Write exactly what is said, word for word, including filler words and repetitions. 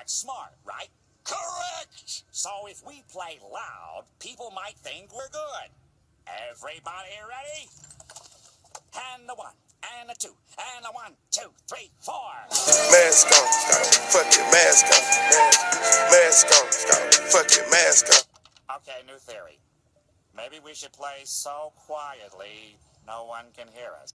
That's smart, right? Correct! So if we play loud, people might think we're good. Everybody ready? And the one, and the two, and the one, two, three, four. Mask on, got a fucking mask on. Mask on, got a fucking mask on. Okay, new theory. Maybe we should play so quietly no one can hear us.